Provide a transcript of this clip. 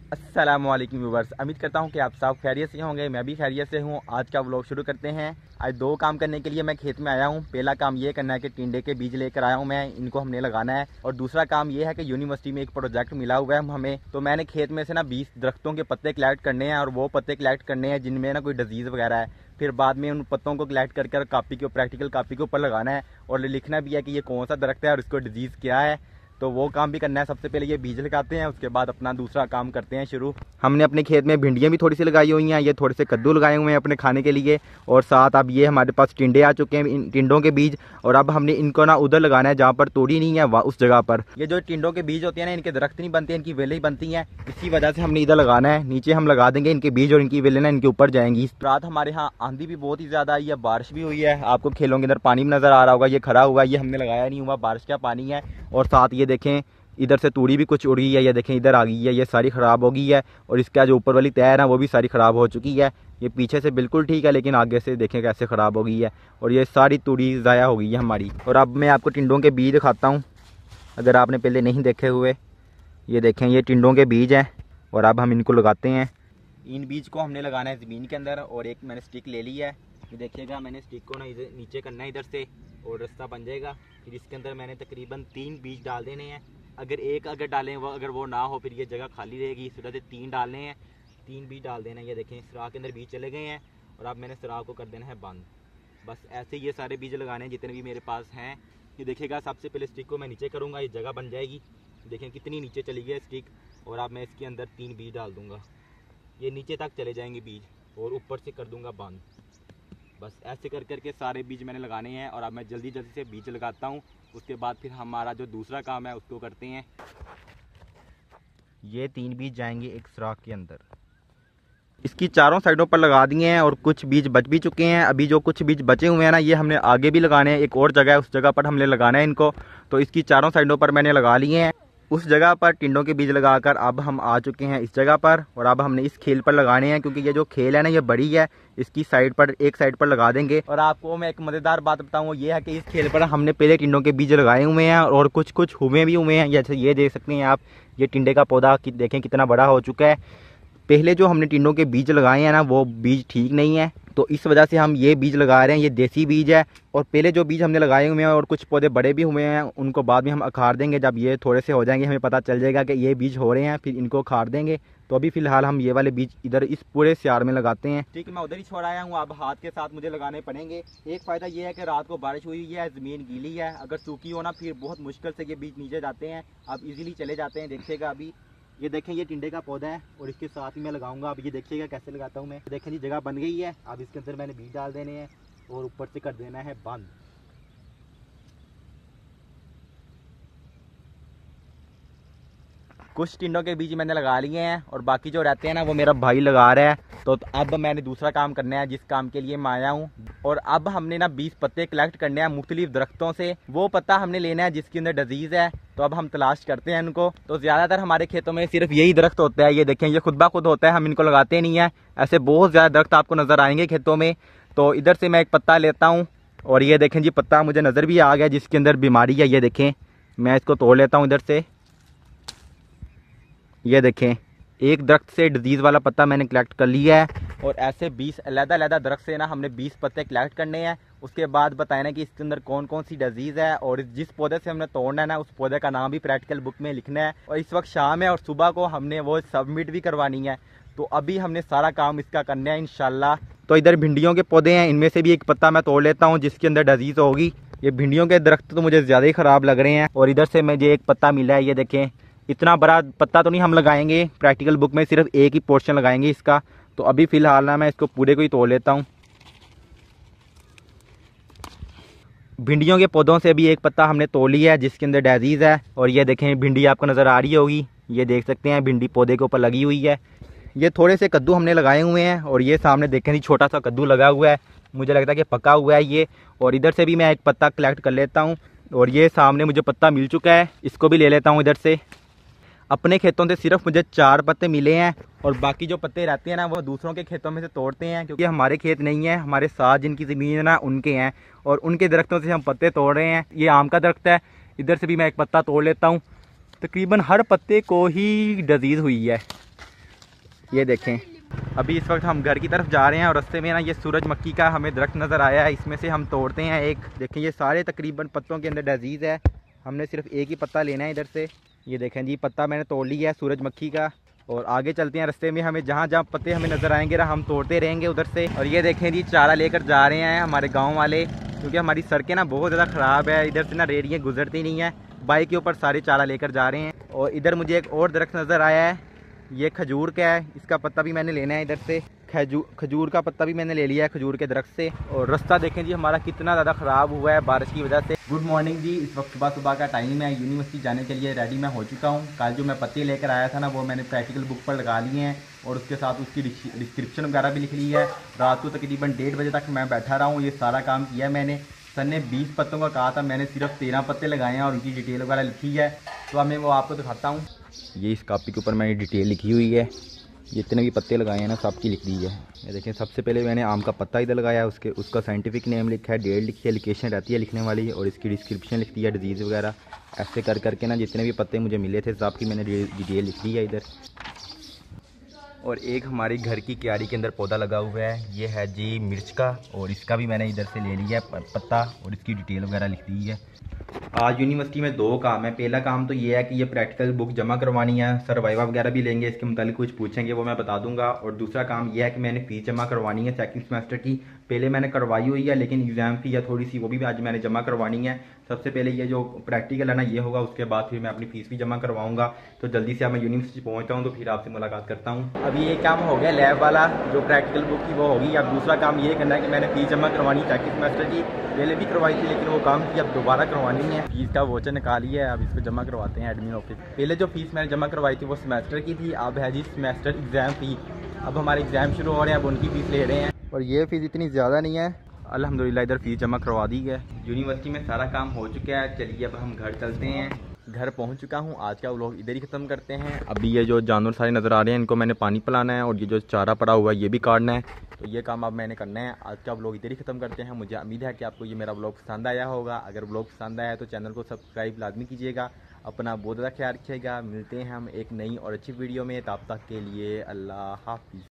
अस्सलामुअलैकुम व्यूअर्स, उम्मीद करता हूँ कि आप सब खैरियत से होंगे। मैं भी खैरियत से हूँ। आज का व्लॉग शुरू करते हैं। आज दो काम करने के लिए मैं खेत में आया हूँ। पहला काम ये करना है कि टिंडे के बीज लेकर आया हूँ मैं, इनको हमने लगाना है। और दूसरा काम ये है कि यूनिवर्सिटी में एक प्रोजेक्ट मिला हुआ है हमें, तो मैंने खेत में से ना 20 दरख्तों के पत्ते कलेक्ट करने हैं। और वो पत्ते कलेक्ट करने हैं जिनमें ना कोई डिजीज़ वगैरह है। फिर बाद में उन पत्तों को कलेक्ट करके कापी के प्रैक्टिकल कापी के ऊपर लगाना है और लिखना भी है कि ये कौन सा दरख्त है और इसको डिजीज़ क्या है। तो वो काम भी करना है। सबसे पहले ये बीज लगाते हैं, उसके बाद अपना दूसरा काम करते हैं शुरू। हमने अपने खेत में भिंडियाँ भी थोड़ी सी लगाई हुई हैं, ये थोड़े से कद्दू लगाए हुए हैं अपने खाने के लिए। और साथ अब ये हमारे पास टिंडे आ चुके हैं, इन टिंडों के बीज। और अब हमने इनको ना उधर लगाना है जहाँ पर तोड़ी नहीं है, उस जगह पर। ये जो टिंडों के बीज होते हैं ना, इनके दरख्त नहीं बनते, इनकी वेलें ही बनती हैं। इसी वजह से हमने इधर लगाना है। नीचे हम लगा देंगे इनके बीज और इनकी वेलें ना इनके ऊपर जाएंगी। रात हमारे यहाँ आंधी भी बहुत ही ज़्यादा आई है, बारिश भी हुई है। आपको खेलों के अंदर पानी भी नज़र आ रहा होगा, ये खड़ा हुआ है, ये हमने लगाया नहीं हुआ, बारिश का पानी है। और साथ ये देखें इधर से तूड़ी भी कुछ उड़ गई है, ये देखें इधर आ गई है, ये सारी ख़राब हो गई है। और इसका जो ऊपर वाली तय है ना, वो भी सारी ख़राब हो चुकी है। ये पीछे से बिल्कुल ठीक है, लेकिन आगे से देखें कैसे ख़राब हो गई है। और ये सारी तूड़ी ज़ाया हो गई है हमारी। और अब मैं आपको टिंडों के बीज दिखाता हूँ, अगर आपने पहले नहीं देखे हुए। ये देखें, ये टिंडों के बीज हैं और अब हम इनको लगाते हैं। इन बीज को हमने लगाना है ज़मीन के अंदर। और एक मैंने स्टिक ले ली है, ये देखिएगा, मैंने स्टिक को ना इधर नीचे करना है इधर से, और रास्ता बन जाएगा। फिर इसके अंदर मैंने तकरीबन 3 बीज डाल देने हैं। अगर डालें अगर वो ना हो, फिर ये जगह खाली रहेगी। इस वजह से 3 डालने हैं, 3 बीज डाल देना है। ये देखें, सुराख के अंदर बीज चले गए हैं और अब मैंने सुराख को कर देना है बंद। बस ऐसे ये सारे बीज लगाने हैं जितने भी मेरे पास हैं। ये देखिएगा, सबसे पहले स्टिक को मैं नीचे करूँगा, ये जगह बन जाएगी। देखें कितनी नीचे चली गई स्टिक। और अब मैं इसके अंदर 3 बीज डाल दूँगा, ये नीचे तक चले जाएंगे बीज, और ऊपर से कर दूँगा बंद। बस ऐसे कर करके सारे बीज मैंने लगाने हैं। और अब मैं जल्दी जल्दी से बीज लगाता हूँ, उसके बाद फिर हमारा जो दूसरा काम है उसको करते हैं। ये 3 बीज जाएंगे एक सुराख के अंदर, इसकी चारों साइडों पर लगा दिए हैं। और कुछ बीज बच भी चुके हैं। अभी जो कुछ बीज बचे हुए हैं ना, ये हमने आगे भी लगाने हैं। एक और जगह है, उस जगह पर हमने लगाना है इनको। तो इसकी चारों साइडों पर मैंने लगा लिए हैं। उस जगह पर टिंडों के बीज लगाकर अब हम आ चुके हैं इस जगह पर। और अब हमने इस खेल पर लगाने हैं, क्योंकि ये जो खेल है ना, ये बड़ी है। इसकी साइड पर एक साइड पर लगा देंगे। और आपको मैं एक मज़ेदार बात बताऊँ, वो ये है कि इस खेल पर हमने पहले टिंडों के बीज लगाए हुए हैं और कुछ कुछ हुए भी हुए हैं। जैसे ये देख सकते हैं आप, ये टिंडे का पौधा देखें कितना बड़ा हो चुका है। पहले जो हमने टिंडों के बीज लगाए हैं ना, वो बीज ठीक नहीं है, तो इस वजह से हम ये बीज लगा रहे हैं। ये देसी बीज है। और पहले जो बीज हमने लगाए हुए हैं और कुछ पौधे बड़े भी हुए हैं, उनको बाद में हम अखाड़ देंगे। जब ये थोड़े से हो जाएंगे, हमें पता चल जाएगा कि ये बीज हो रहे हैं, फिर इनको अखाड़ देंगे। तो अभी फ़िलहाल हम ये वाले बीज इधर इस पूरे स्यार में लगाते हैं। ठीक है, मैं उधर ही छोड़ आया हूँ, अब हाथ के साथ मुझे लगाने पड़ेंगे। एक फ़ायदा ये है कि रात को बारिश हुई है, ज़मीन गीली है। अगर सूखी हो ना, फिर बहुत मुश्किल से ये बीज नीचे जाते हैं। अब इजीली चले जाते हैं। देखिएगा, अभी ये देखें, ये टिंडे का पौधा है और इसके साथ ही मैं लगाऊंगा। अब ये देखिएगा कैसे लगाता हूँ मैं। देखें जी, जगह बन गई है। अब इसके अंदर मैंने बीज डाल देने हैं और ऊपर से कर देना है बंद। कुछ टिंडों के बीज मैंने लगा लिए हैं और बाकी जो रहते हैं ना, वो मेरा भाई लगा रहा है। तो अब मैंने दूसरा काम करना है जिस काम के लिए मैं आया हूँ। और अब हमने ना 20 पत्ते कलेक्ट करने हैं मुख्तलिफ दरख्तों से। वो पत्ता हमने लेना है जिसके अंदर डिजीज़ है। तो अब हम तलाश करते हैं उनको। तो ज़्यादातर हमारे खेतों में सिर्फ यही दरख्त होता है। ये देखें, ये खुद ब खुद होता है, हम इनको लगाते नहीं हैं। ऐसे बहुत ज़्यादा दरख्त आपको नज़र आएंगे खेतों में। तो इधर से मैं एक पत्ता लेता हूँ और ये देखें जी, पत्ता मुझे नज़र भी आ गया जिसके अंदर बीमारी है। ये देखें, मैं इसको तोड़ लेता हूँ इधर से। ये देखें, एक दरख्त से डिजीज़ वाला पत्ता मैंने कलेक्ट कर लिया है। और ऐसे 20 अलग-अलग दरख्त से ना हमने 20 पत्ते कलेक्ट करने हैं। उसके बाद बताना कि इसके अंदर कौन कौन सी डिजीज़ है और जिस पौधे से हमने तोड़ना है ना, उस पौधे का नाम भी प्रैक्टिकल बुक में लिखना है। और इस वक्त शाम है और सुबह को हमने वो सबमिट भी करवानी है। तो अभी हमने सारा काम इसका करना है इंशाल्लाह। तो इधर भिंडियों के पौधे हैं, इनमें से भी एक पत्ता मैं तोड़ लेता हूँ जिसके अंदर डिजीज़ होगी। ये भिंडियों के दरख्त तो मुझे ज़्यादा ही ख़राब लग रहे हैं। और इधर से मुझे एक पत्ता मिला है, ये देखें। इतना बड़ा पत्ता तो नहीं हम लगाएंगे, प्रैक्टिकल बुक में सिर्फ एक ही पोर्शन लगाएंगे इसका। तो अभी फ़िलहाल ना मैं इसको पूरे को ही तोड़ लेता हूँ। भिंडियों के पौधों से भी एक पत्ता हमने तोड़ लिया है जिसके अंदर डिजीज़ है। और ये देखें, भिंडी आपको नज़र आ रही होगी, ये देख सकते हैं, भिंडी पौधे के ऊपर लगी हुई है। ये थोड़े से कद्दू हमने लगाए हुए हैं और ये सामने देखें जी, छोटा सा कद्दू लगा हुआ है, मुझे लगता है कि पका हुआ है ये। और इधर से भी मैं एक पत्ता कलेक्ट कर लेता हूँ। और ये सामने मुझे पत्ता मिल चुका है, इसको भी ले लेता हूँ इधर से। अपने खेतों से सिर्फ मुझे 4 पत्ते मिले हैं और बाकी जो पत्ते रहते हैं ना, वो दूसरों के खेतों में से तोड़ते हैं, क्योंकि हमारे खेत नहीं है, हमारे साथ जिनकी ज़मीन है ना, उनके हैं। और उनके दरख्तों से हम पत्ते तोड़ रहे हैं। ये आम का दरख्त है, इधर से भी मैं एक पत्ता तोड़ लेता हूँ। तकरीबन हर पत्ते को ही डिजीज़ हुई है। ये देखें, अभी इस वक्त हम घर की तरफ जा रहे हैं और रास्ते में ना ये सूरजमुखी का हमें दरख्त नज़र आया है। इसमें से हम तोड़ते हैं एक। देखें ये सारे तकरीबन पत्तों के अंदर डिजीज़ है, हमने सिर्फ एक ही पत्ता लेना है इधर से। ये देखें जी, पत्ता मैंने तोड़ लिया है सूरजमुखी का। और आगे चलते हैं, रास्ते में हमें जहाँ जहाँ पत्ते हमें नज़र आएंगे ना हम तोड़ते रहेंगे उधर से। और ये देखें जी, चारा लेकर जा रहे हैं हमारे गाँव वाले, क्योंकि हमारी सड़कें ना बहुत ज़्यादा ख़राब है, इधर से ना रेडियाँ गुजरती नहीं है। बाइक के ऊपर सारे चारा लेकर जा रहे हैं। और इधर मुझे एक और दरख्त नज़र आया है, ये खजूर का है, इसका पत्ता भी मैंने लेना है इधर से। खजूर का पत्ता भी मैंने ले लिया है खजूर के दरख्त से। और रास्ता देखें जी हमारा कितना ज़्यादा ख़राब हुआ है बारिश की वजह से। गुड मॉर्निंग जी, इस वक्त सुबह का टाइम है, यूनिवर्सिटी जाने के लिए रेडी मैं हो चुका हूँ। कल जो मैं पत्ते लेकर आया था ना वो मैंने प्रैक्टिकल बुक पर लगा लिए हैं और उसके साथ उसकी डिस्क्रिप्शन वगैरह भी लिख ली है। रात को तकरीबन 1:30 बजे तक मैं बैठा रहा हूँ, ये सारा काम किया है मैंने। सर ने 20 पत्तों का कहा था, मैंने सिर्फ 13 पत्ते लगाए हैं और उनकी डिटेल वगैरह लिखी है, तो अब मैं वो आपको दिखाता हूँ। ये इस कॉपी के ऊपर मैंने डिटेल लिखी हुई है, जितने भी पत्ते लगाए हैं ना सबकी लिख दी है। ये देखें, सबसे पहले मैंने आम का पत्ता इधर लगाया, उसका साइंटिफिक नेम लिखा है, डेट लिखी है, लोकेशन रहती है लिखने वाली, और इसकी डिस्क्रिप्शन लिख दी है, डिजीज़ वगैरह। ऐसे कर करके ना जितने भी पत्ते मुझे मिले थे सबकी मैंने डिटेल लिख दी है इधर। और एक हमारी घर की क्यारी के अंदर पौधा लगा हुआ है, ये है जी मिर्च का, और इसका भी मैंने इधर से ले लिया है पत्ता और इसकी डिटेल वगैरह लिख दी है। आज यूनिवर्सिटी में 2 काम है। पहला काम तो ये है कि ये प्रैक्टिकल बुक जमा करवानी है, सर वाइवा वगैरह भी लेंगे, इसके मुतालिक कुछ पूछेंगे वो मैं बता दूंगा। और दूसरा काम ये है कि मैंने फ़ीस जमा करवानी है सेकंड सेमेस्टर की। पहले मैंने करवाई हुई है, लेकिन एग्ज़ाम फ़ी है थोड़ी सी, वो भी आज मैंने जमा करवानी है। सबसे पहले ये जो प्रैक्टिकल है ना ये होगा, उसके बाद फिर मैं अपनी फ़ीस भी जमा करवाऊँगा। तो जल्दी से अब मैं यूनिवर्सिटी पहुँचता हूँ तो फिर आपसे मुलाकात करता हूँ। अभी ये काम हो गया लैब वाला, जो प्रैक्टिकल बुक की वो होगी। अब दूसरा काम ये करना है कि मैंने फ़ीस जमा करवानी सेकंड सेमेस्टर की। पहले भी करवाई थी लेकिन वो काम की अब दोबारा करवानी है। फीस का वोचर निकाली है, अब इसको जमा करवाते हैं एडमिन ऑफिस। पहले जो फीस मैंने जमा करवाई थी वो सेमेस्टर की थी, अब है जी सेमेस्टर एग्ज़ाम फ़ी। अब हमारे एग्ज़ाम शुरू हो रहे हैं, अब उनकी फ़ीस ले रहे हैं और ये फ़ीस इतनी ज़्यादा नहीं है। अल्हम्दुलिल्लाह इधर फ़ीस जमा करवा दी है। यूनिवर्सिटी में सारा काम हो चुका है, चलिए अब हम घर चलते हैं। घर पहुंच चुका हूं, आज का व्लॉग इधर ही ख़त्म करते हैं। अभी ये जो जानवर सारे नज़र आ रहे हैं इनको मैंने पानी पिलाना है और ये जो चारा पड़ा हुआ है ये भी काटना है, तो ये काम अब मैंने करना है। आज का व्लॉग इधर ही ख़त्म करते हैं। मुझे उम्मीद है कि आपको ये मेरा व्लॉग पसंद आया होगा। अगर व्लॉग पसंद आया तो चैनल को सब्सक्राइब लाजमी कीजिएगा। अपना बहुत ज़्यादा ख्याल रखिएगा। मिलते हैं हम एक नई और अच्छी वीडियो में, तब तक के लिए अल्लाह हाफिज़।